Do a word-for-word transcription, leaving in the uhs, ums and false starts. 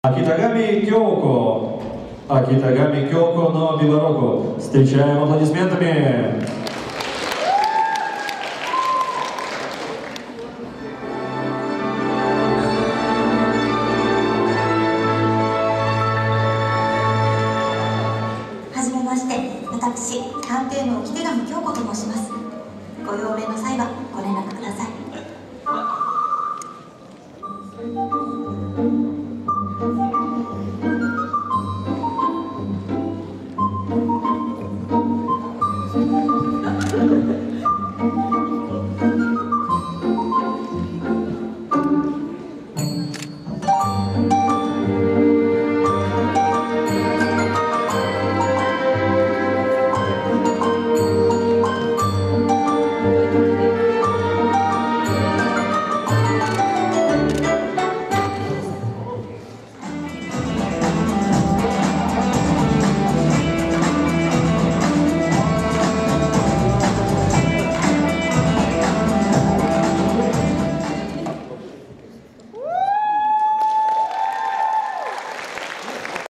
秋田上京子、秋田上京子のビバロコ、встречаем аплодисментами. はじめまして、私、カンテーム沖手上京子と申します。ご用命の際は